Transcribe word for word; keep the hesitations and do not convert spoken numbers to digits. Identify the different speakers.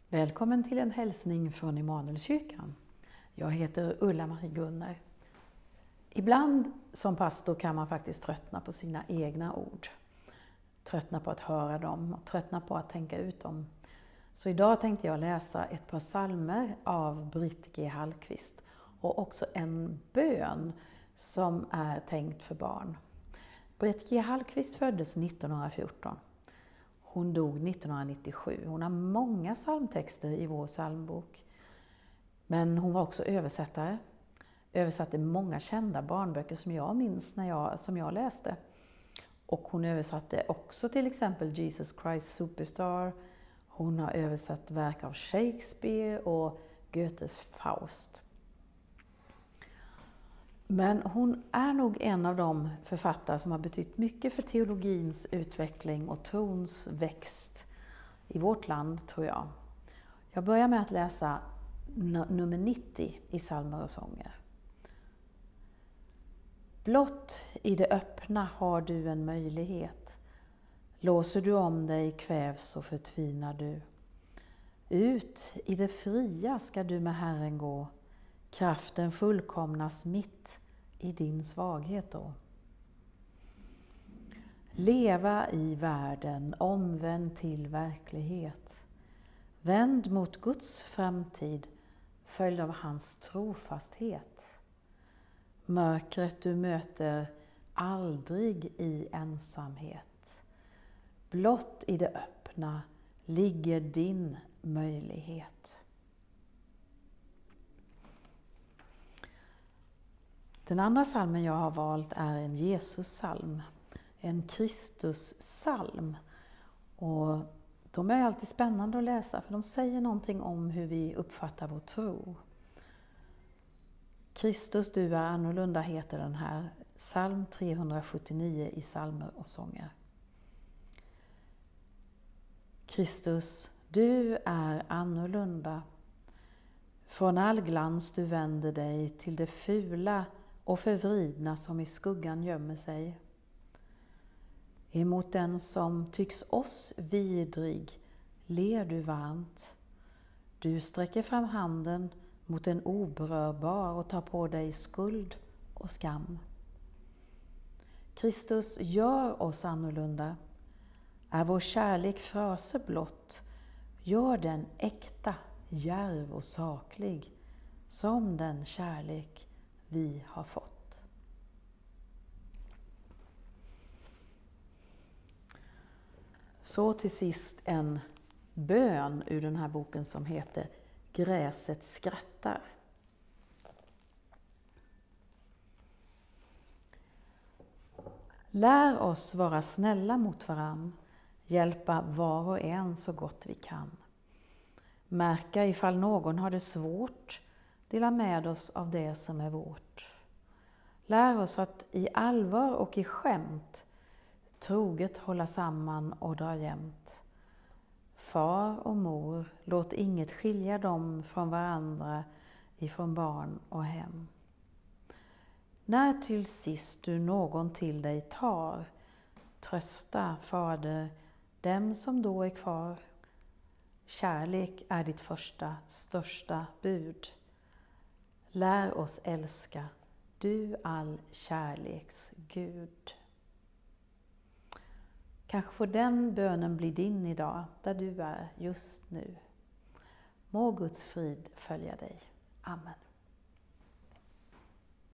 Speaker 1: Välkommen till en hälsning från Immanuelskyrkan. Jag heter Ulla-Marie Gunnar. Ibland som pastor kan man faktiskt tröttna på sina egna ord. Tröttna på att höra dem och tröttna på att tänka ut dem. Så idag tänkte jag läsa ett par psalmer av Britt G. Hallqvist och också en bön som är tänkt för barn. Britt G. Hallqvist föddes nittonhundrafjorton. Hon dog nittonhundranittiosju. Hon har många psalmtexter i vår psalmbok. Men hon var också översättare. Översatte många kända barnböcker som jag minns när jag, som jag läste. Och hon översatte också till exempel Jesus Christ Superstar. Hon har översatt verk av Shakespeare och Goethes Faust. Men hon är nog en av de författare som har betytt mycket för teologins utveckling och trons växt i vårt land, tror jag. Jag börjar med att läsa nummer nittio i psalmer och sånger. Blott i det öppna har du en möjlighet. Låser du om dig kvävs och förtvinar du. Ut i det fria ska du med Herren gå. Kraften fullkomnas mitt i din svaghet då. Leva i världen, omvänd till verklighet. Vänd mot Guds framtid, följd av hans trofasthet. Mörkret du möter aldrig i ensamhet. Blott i det öppna ligger din möjlighet. Den andra psalmen jag har valt är en Jesus-psalm, en Kristus-psalm. Och de är alltid spännande att läsa för de säger någonting om hur vi uppfattar vår tro. Kristus, du är annorlunda heter den här, psalm trehundrasjuttionio i psalmer och sånger. Kristus, du är annorlunda. Från all glans du vänder dig till det fula och förvridna som i skuggan gömmer sig. Emot den som tycks oss vidrig ler du varmt. Du sträcker fram handen mot en oberörbar och tar på dig skuld och skam. Kristus gör oss annorlunda. Är vår kärlek frase blott, gör den äkta, djärv och saklig, som den kärlek vi har fått. Så till sist en bön ur den här boken som heter Gräset skrattar. Lär oss vara snälla mot varann, hjälpa var och en så gott vi kan. Märka ifall någon har det svårt, dela med oss av det som är vårt. Lär oss att i allvar och i skämt troget hålla samman och dra jämnt. Far och mor, låt inget skilja dem från varandra ifrån barn och hem. När till sist du någon till dig tar, trösta, fader, dem som då är kvar. Kärlek är ditt första, största bud. Lär oss älska, du all kärleks Gud. Kanske får den bönen bli din idag, där du är just nu. Må Guds frid följa dig. Amen.